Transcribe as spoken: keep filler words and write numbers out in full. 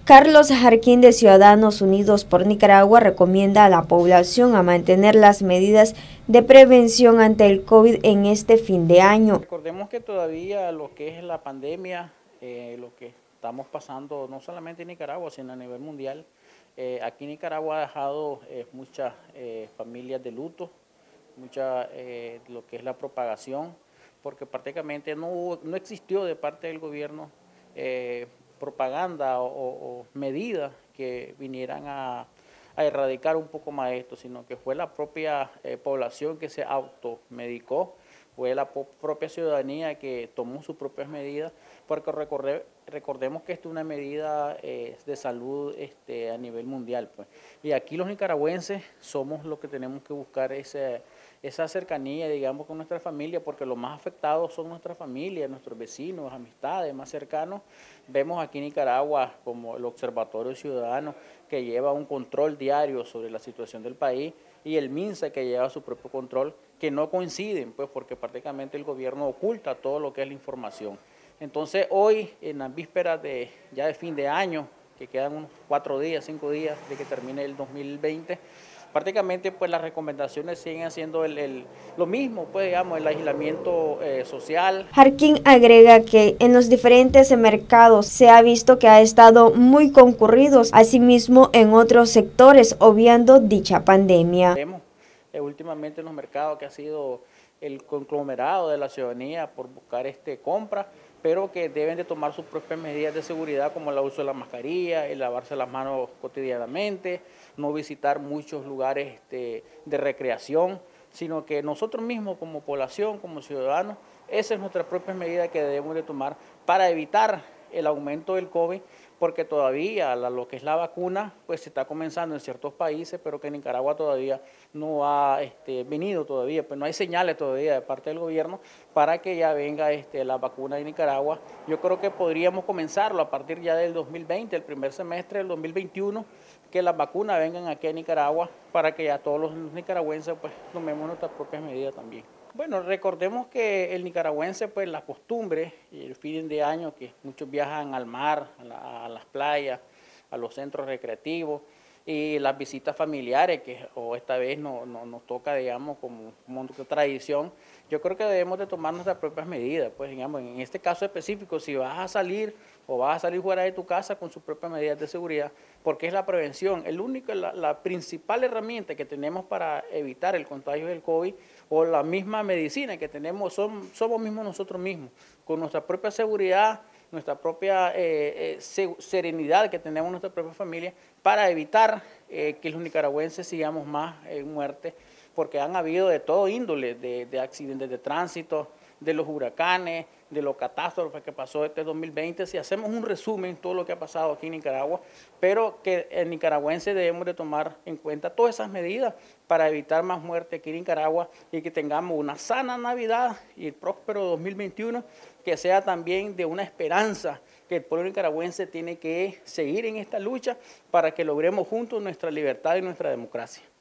Carlos Jarquín de Ciudadanos Unidos por Nicaragua recomienda a la población a mantener las medidas de prevención ante el COVID en este fin de año. Recordemos que todavía lo que es la pandemia, eh, lo que estamos pasando no solamente en Nicaragua, sino a nivel mundial, eh, aquí en Nicaragua ha dejado eh, muchas eh, familias de luto, mucha eh, lo que es la propagación, porque prácticamente no, hubo, no existió de parte del gobierno eh, propaganda o, o, o medidas que vinieran a, a erradicar un poco más esto, sino que fue la propia eh, población que se automedicó, fue la propia ciudadanía que tomó sus propias medidas, porque recordé, recordemos que esto es una medida eh, de salud este, a nivel mundial, pues. Y aquí los nicaragüenses somos los que tenemos que buscar ese, esa cercanía, digamos, con nuestra familia, porque los más afectados son nuestra familia, nuestros vecinos, amistades más cercanos. Vemos aquí en Nicaragua como el Observatorio Ciudadano, que lleva un control diario sobre la situación del país, y el MINSA, que lleva su propio control, que no coinciden, pues porque prácticamente el gobierno oculta todo lo que es la información. Entonces hoy, en las vísperas de, ya de fin de año, que quedan unos cuatro días, cinco días de que termine el dos mil veinte, prácticamente pues las recomendaciones siguen haciendo el, el, lo mismo, pues digamos, el aislamiento eh, social. Jarquín agrega que en los diferentes mercados se ha visto que ha estado muy concurridos, asimismo en otros sectores, obviando dicha pandemia. Vemos eh, últimamente en los mercados que ha sido el conglomerado de la ciudadanía por buscar este compra, pero que deben de tomar sus propias medidas de seguridad, como el uso de la mascarilla, el lavarse las manos cotidianamente, no visitar muchos lugares este, de recreación, sino que nosotros mismos como población, como ciudadanos, esa es nuestra propia medida que debemos de tomar para evitar el aumento del COVID, porque todavía la, lo que es la vacuna pues se está comenzando en ciertos países, pero que en Nicaragua todavía no ha este, venido todavía, pues no hay señales todavía de parte del gobierno para que ya venga este, la vacuna de Nicaragua. Yo creo que podríamos comenzarlo a partir ya del dos mil veinte, el primer semestre del dos mil veintiuno, que las vacunas vengan aquí a Nicaragua para que ya todos los nicaragüenses pues tomemos nuestras propias medidas también. Bueno, recordemos que el nicaragüense, pues la costumbre y el fin de año, que muchos viajan al mar, a, la, a las playas, a los centros recreativos, y las visitas familiares, que o esta vez no, no, nos toca, digamos, como, como tradición. Yo creo que debemos de tomar nuestras propias medidas, pues digamos, en este caso específico, si vas a salir o vas a salir fuera de tu casa con sus propias medidas de seguridad, porque es la prevención, el único, la, la principal herramienta que tenemos para evitar el contagio del COVID, o la misma medicina que tenemos, son, somos mismos nosotros mismos, con nuestra propia seguridad, nuestra propia eh, eh, serenidad que tenemos en nuestra propia familia, para evitar eh, que los nicaragüenses sigamos más en muerte, porque han habido de todo índole, de, de accidentes de tránsito, de los huracanes, de los catástrofes que pasó este dos mil veinte, si hacemos un resumen de todo lo que ha pasado aquí en Nicaragua, pero que en nicaragüenses debemos de tomar en cuenta todas esas medidas para evitar más muerte aquí en Nicaragua y que tengamos una sana Navidad y el próspero dos mil veintiuno, que sea también de una esperanza que el pueblo nicaragüense tiene que seguir en esta lucha para que logremos juntos nuestra libertad y nuestra democracia.